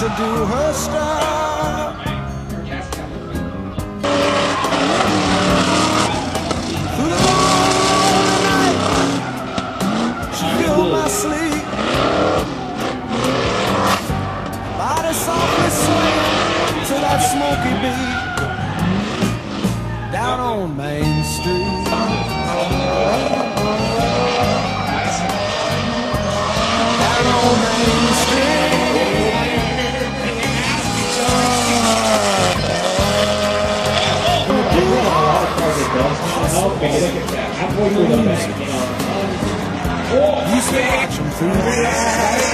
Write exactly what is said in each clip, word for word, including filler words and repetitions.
to do her stuff. Through the long, lonely night, she filled my sleep. Body softly swaying to that smoky beat down on Main Street. Down on Main Street. Used to watch them through the eyes.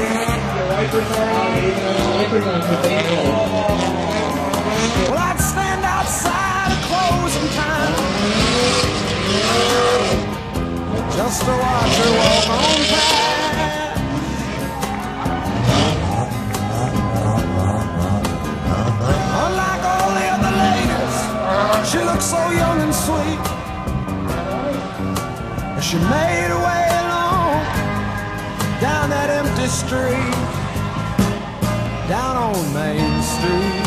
Well, I'd stand outside at closing time just to watch her walk on past. Unlike all the other ladies, she looked so young and sweet. She made her way along down that empty street, down on Main Street.